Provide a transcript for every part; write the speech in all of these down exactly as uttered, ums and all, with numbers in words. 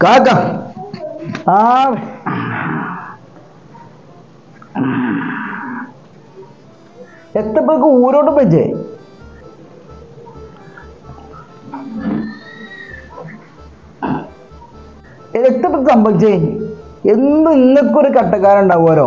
കാക്ക ആ എത്തപ്പോഴേക്ക് ഊരോട്ട് വെച്ചേ എത്തപ്പോ സംഭവിച്ചേ എന്ത് ഇങ്ങക്കൊരു കട്ടക്കാരുണ്ടാവുമല്ലോ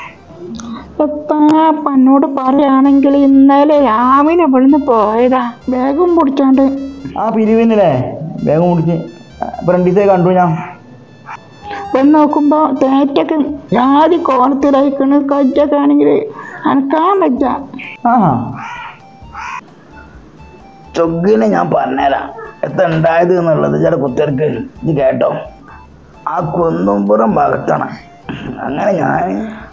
എന്നോട് പറയുകയാണെങ്കിൽ ഇന്നലെ രാവിലെ ഇവിടുന്ന് പോയതാ ബാഗും പിടിച്ചോണ്ട് ആ പിരിവിനല്ലേ ബാഗും പിടിച്ച് ഇപ്പൊ രണ്ടു ദിവസമായി കണ്ടു ഞാൻ വന്ന് നോക്കുമ്പോ തേറ്റൊക്കെ ജാതി കോലത്തിലായിക്കണ് കജ്ജൊക്കെ ആണെങ്കിൽ അനക്കാൻ പറ്റ ആ ചൊഗ്ഗിനെ ഞാൻ പറഞ്ഞുതരാം എത്ര ഉണ്ടായത് എന്നുള്ളത് ചില കുത്തിർക്ക് ഇത് കേട്ടോ ആ കുന്നുംപുറം ഭാഗത്താണ് അങ്ങനെ ഞാൻ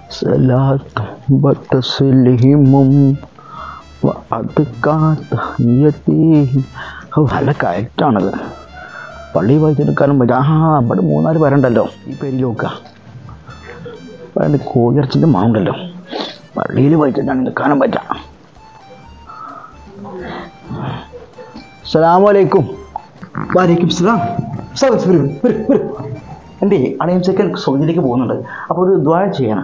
നല്ല കയറ്റാണത് പള്ളി വായിച്ചെടുക്കാനും പറ്റും ആ അവിടെ മൂന്നാല് പേരുണ്ടല്ലോ ഈ പേരിൽ നോക്കുക അതുകൊണ്ട് കോഴിയിറച്ചിൻ്റെ മാവുണ്ടല്ലോ പള്ളിയിൽ വായിച്ചിട്ടാണ് നിൽക്കാനും പറ്റാം അസ്സലാമു വലൈക്കും സലാം എൻ്റെ അണയും ചെക്കൻ സൗദിയിലേക്ക് പോകുന്നുണ്ട് അപ്പോൾ ഒരു ദ്വാര ചെയ്യണം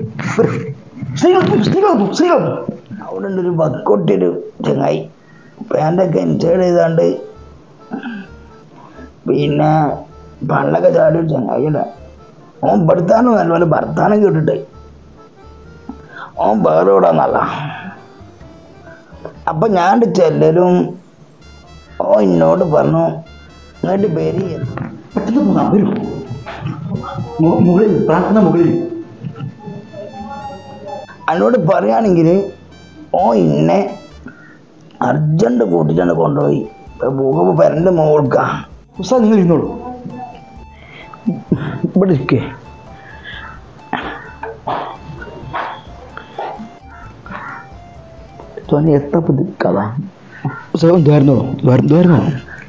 അവിടെ ഉണ്ട് ഒരു ബക്കൊട്ടിയൊരു ചങ്ങായി പാൻ്റൊക്കെ ഇൻസൈഡ് ചെയ്താണ്ട് പിന്നെ പള്ളൊക്കെ ചാടി ഒരു ചങ്ങായില്ല ഓൻ ഭർത്താനം നല്ലപോലെ ഭർത്താനം കേട്ടിട്ട് ഓൻ വേറെ ഇടാന്നല്ല അപ്പം ഞാൻ ചെല്ലലും ഓ എന്നോട് പറഞ്ഞു ഇങ്ങോട്ട് പേര് പെട്ടെന്ന് പോകാം വരും മുകളിൽ പ്രാർത്ഥന മുകളിൽ എന്നോട് പറയുകയാണെങ്കിൽ ഓ ഇന്നെ അർജൻറ്റ് കൂട്ടിട്ടാണ് കൊണ്ടുപോയി പോകുമ്പോൾ പെരൻ്റെ മോൾക്കാ ഉസ്താ നിങ്ങൾ ഇരുന്നോളൂ ഇവിടെ ഇരിക്കേ എത്ര കഥ ദ്വാരുന്നോളൂ ദ്വാരുന്നോളൂ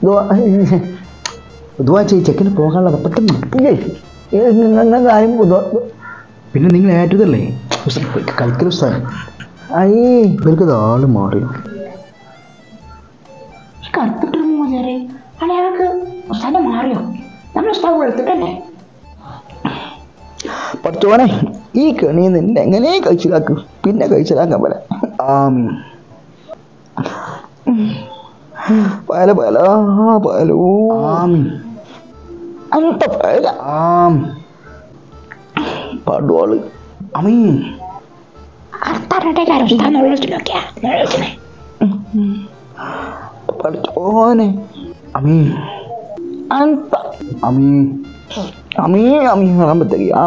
ദ്വാ ചെയ്ത് ചെക്കന് പോകാനുള്ളത് പെട്ടെന്ന് കാര്യം പിന്നെ നിങ്ങൾ ഏറ്റതല്ലേ കളിക്കൽ ഉസ്താദ് അയ്യേ ഇവർക്ക് ആള് മാറിയോ കറുത്തിട്ടൊരു മോചാരെ അയാൾക്ക് ഉസ്താദ് മാറിയോ നമ്മൾ ഉസ്താദ് വെളുത്തിട്ടല്ലേ പഠിച്ചോനെ ഈ കെണി നിന്നെ എങ്ങനെ കഴിച്ചിലാക്കും പിന്നെ കഴിച്ചിലാക്കാൻ പോലെ ആമീൻ പല പല പലോ ആമീൻ അന്ത പല ആം പാടുവാള് അമീൻ പഠിച്ചോനെ അമീൻ അന്ത അമീൻ അമീ അമീ ആകുമ്പോഴത്തേക്ക് ആ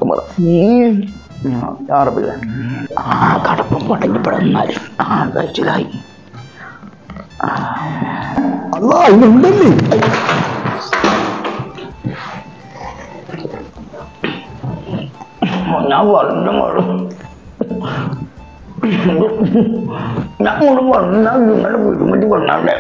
ആറപ്പില്ല ആ കടപ്പം പൊട്ടഞ്ഞ് പെടുന്നാലും ആ കഴിച്ചിലായി അല്ലാ ഇന്നുണ്ടല്ലേ ഞാൻ പറഞ്ഞു ഞാൻ കൊണ്ട് പറഞ്ഞാൽ നിങ്ങളുടെ വീടുമറ്റി പറഞ്ഞാണ്ടേ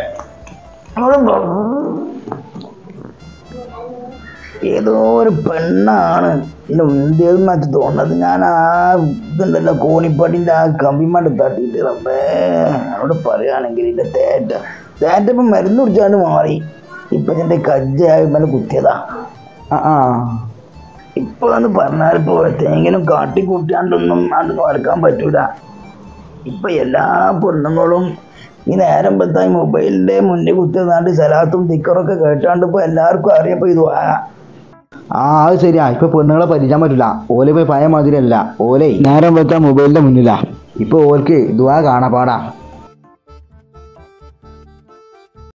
ഏതോ ഒരു പെണ്ണാണ് എൻ്റെ ഇന്ത്യയിൽ മാറ്റി തോന്നുന്നത് ഞാൻ ആ ഇതുണ്ടല്ലോ കോണിപ്പാട്ടിൻ്റെ ആ കമ്പിമാട്ട് തട്ടിയിട്ട് റബ്ബേ എന്നോട് പറയുകയാണെങ്കിൽ എൻ്റെ തേറ്റ തേറ്റ ഇപ്പം മരുന്ന് കുടിച്ചാണ്ട് മാറി ഇപ്പം എൻ്റെ കജ്ജായി മേലെ കുത്തിയതാ ആ ആ ഇപ്പോൾ എന്ന് പറഞ്ഞാൽ ഇപ്പോൾ എങ്കിലും കാട്ടിക്കൂട്ടിയാണ്ടൊന്നും അത് വരക്കാൻ പറ്റൂല ഇപ്പം എല്ലാ പെണ്ണുങ്ങളും ഈ നേരം പത്തായി മൊബൈലിൻ്റെ മുന്നിൽ കുത്തിയതാണ്ട് സലാത്തും തിക്കറൊക്കെ കേട്ടാണ്ട് ഇപ്പോൾ എല്ലാവർക്കും അറിയപ്പോൾ ഇത് ആ അത് ശരിയാ ഇപ്പൊ പെണ്ണുങ്ങളെ പരിചാൻ പറ്റില്ല ഓലെ പോയി പഴയ മാതിരി അല്ല ഓലെ നേരം വെച്ചാൽ മൊബൈലിന്റെ മുന്നിലാ ഇപ്പൊ ഓൽക്ക് ദുആ കാണാപാടാ.